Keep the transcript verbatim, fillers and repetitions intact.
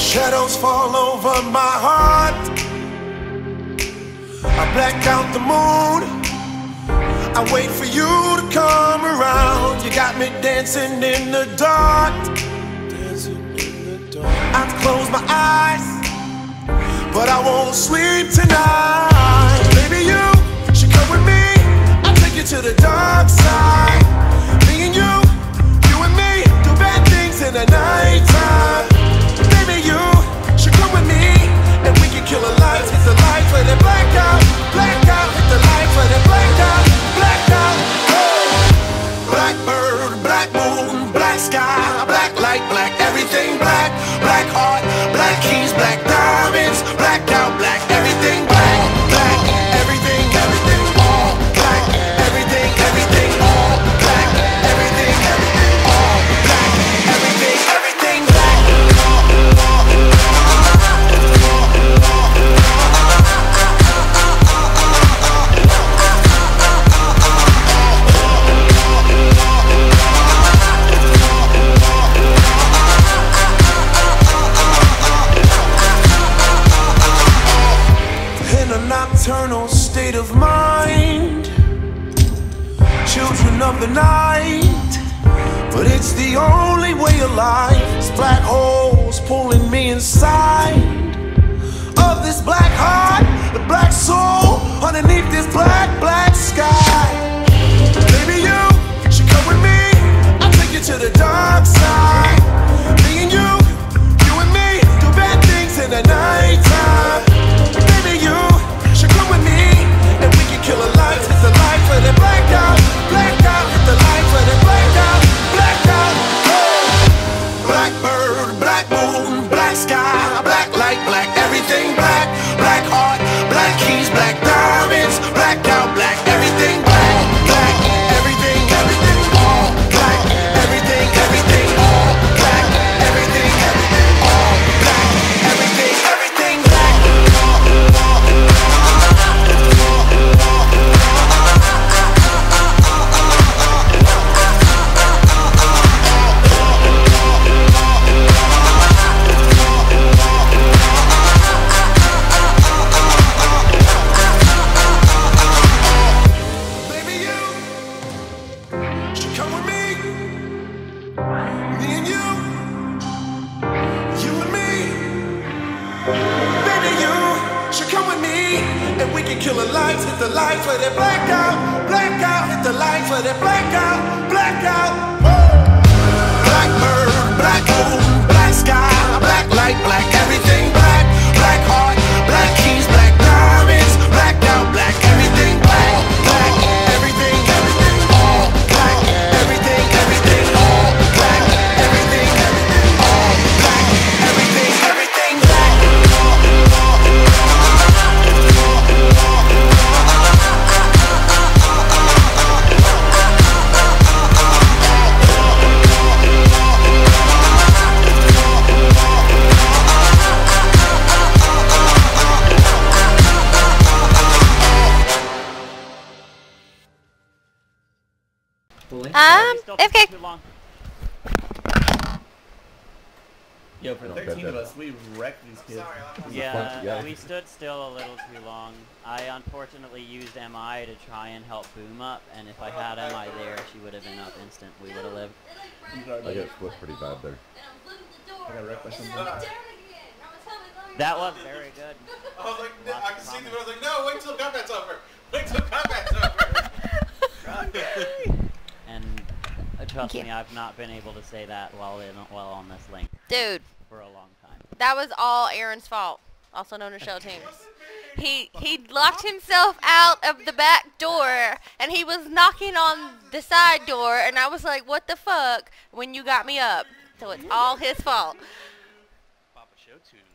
Shadows fall over my heart. I black out the moon. I wait for you to come around. You got me dancing in the dark. I close my eyes, but I won't sleep tonight. Baby, you should come with me. I'll take you to the dark side. Me and you, you and me, do bad things in the nighttime. Baby, you should come with me, and we can kill a light, hit the light, let it black out, black out, hit the light, let it black out, black out. Black bird, black moon, black sky, black light, black everything, black, black heart, black keys, black diamonds, black out, black everything, black, black, everything, everything, all black, everything, everything, all black, everything, everything, all black, everything, everything, black. In a nocturnal state of mind, children of the night, but it's the only way of life. It's black holes pulling me inside of this black heart, the black soul underneath this black, black sky. Baby, you should come with me. I'll take you to the dark side. Me and you, you and me, do bad things in the nighttime. Baby, you should come with me, and we can kill a light, hit the light, let it black out, black out, hit the light, let it black out, black out. Black bird, black moon, black sky, black light, black everything, black, black heart, black keys, black diamonds, black out, black everything, black, black, everything, everything, all black, everything, everything, all black, everything, everything, all black, everything, everything, black. Baby, you should come with me. Me and you, you and me. Baby, you should come with me, and we can kill the lights, hit the lights, let it black out, black out, hit the lights, let it black out, black out. Black bird, black moon, black sky, black light, black everything, black, black heart, black keys, black diamonds, black out, black everything, black, black, everything, everything, all black, everything, everything, all black, everything, everything, all black, everything, everything, black. Um, okay. Too long. Yo, for thirteen of us, we wrecked these kids. Yeah, Yeah. we stood still a little too long. I unfortunately used M I to try and help Boom up, and if I had M I there, she would have been up instant. We would have lived. I got split pretty bad there. I got wrecked by something. That was very good. I was like, Lots I of can see them. I comments. was like, no, wait till combat's over. Wait till combat's over. And uh, trust Thank me, you. I've not been able to say that while in while on this link Dude, for a long time. that was all Aaron's fault, also known as Show Team. He he locked himself out of the back door, and he was knocking on the side door, and I was like, what the fuck, when you got me up. So it's all his fault. Papa Show Tune.